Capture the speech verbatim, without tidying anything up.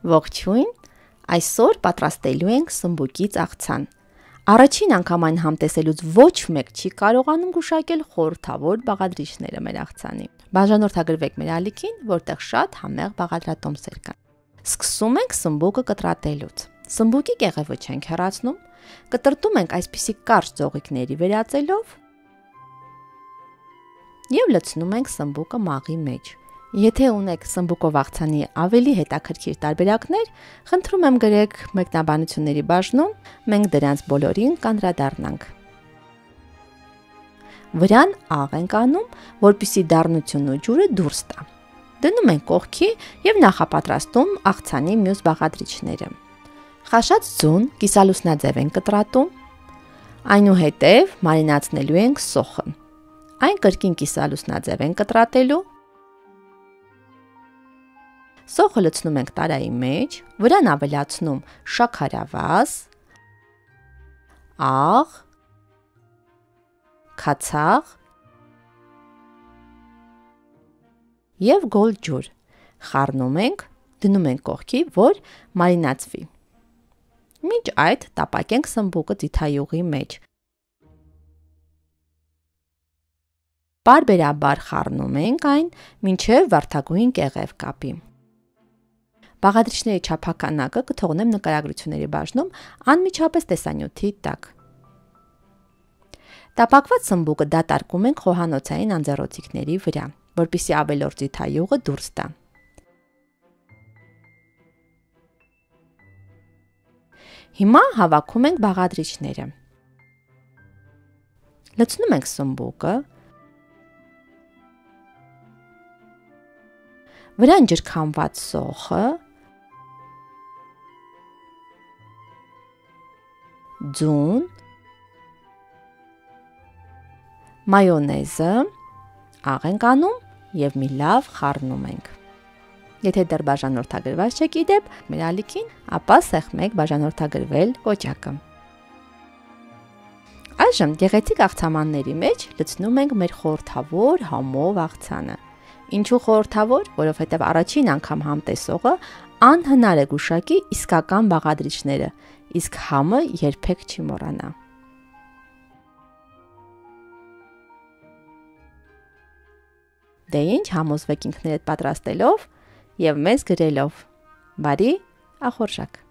Ողջույն, այսօր պատրաստելու ենք սմբուկից աղցան։ Առաջին անգամ այն համտեսելուց ոչ մեկ չի կարողանում գուշակել խորհրդավոր բաղադրիչները մեր աղցանի։ Բաժանորդագրվեք մեր ալիքին, որտեղ շատ համեղ բաղադրատոմսեր կան։ Սկսում ենք սմբուկը կտրատելուց։ Սմբուկի կեղևը չենք հեռացնում, կտրտում ենք այսպիսի կարճ ձողիկների վերածելով և լցնում ենք սմբուկը մաղի մեջ։ Եթե ունեք սմբուկով աղցանի ավելի հետաքրքիր տարբերակներ, խնդրում եմ գրեք մեկնաբանությունների բաժնում, մենք դրանց բոլորին կանդրադառնանք։ Վրան աղ ենք անում, որպեսզի դառնությունն ու ջուրը դուրս տա։ Դնում ենք կողքի և նախապատրաստում աղցանի մյուս բաղադրիչները։ Խաշած ձուն կիսալուսնաձև ենք կտրատում, այնուհետև մարինացնելու ենք սոխը։ Այն կրկին կիսալուսնաձև ենք կտրատելու։ Սոխը լցնում ենք տարայի մեջ, վրան ավելացնում շաքարավազ, աղ, քացաղ և գոլ ջուր։ Խառնում ենք, դնում ենք կողքի, որ մարինացվի։ Մինչ այդ տապակենք սմբուկը ձիթայուղի մեջ։ Պարբերաբար խառնում ենք այն, մինչև վարդագույն կեղև կապի։ Բաղադրիչների չափականակը կթողնեմ նկարագրությունների բաժնում անմիջապես տեսանյութի տակ։ Տապակված սմբուկը դատարկում ենք խոհանոցային անձեռոցիկների վրա, որպեսզի ավելորդ ձիթայուղը դուրս տա։ Հիմա հավաքում ենք բաղադրիչները։ Լցնում ենք սմբուկը, վրան ջրքամված սոխը, ձուն, մայոնեզը, աղ ենք անում և մի լավ խառնում ենք։ Եթե դեռ բաժանորդագրված չեք իդեպ մեր ալիքին, ապա սեղմեք բաժանորդագրվել կոճակը։ Այժմ գեղեցիկ աղցամանների մեջ լցնում ենք մեր խորհրդավոր համով աղցանը։ Ինչու խորհրդավոր, որովհետև առաջին անգամ համտեսողը անհնար է գուշակի իսկական բաղադրիչները, իսկ համը երբեք չի մոռանա։ Դե ինչ, համոզվեք ինքներդ պատրաստելով և մեզ գրելով։ Բարի ախորժակ։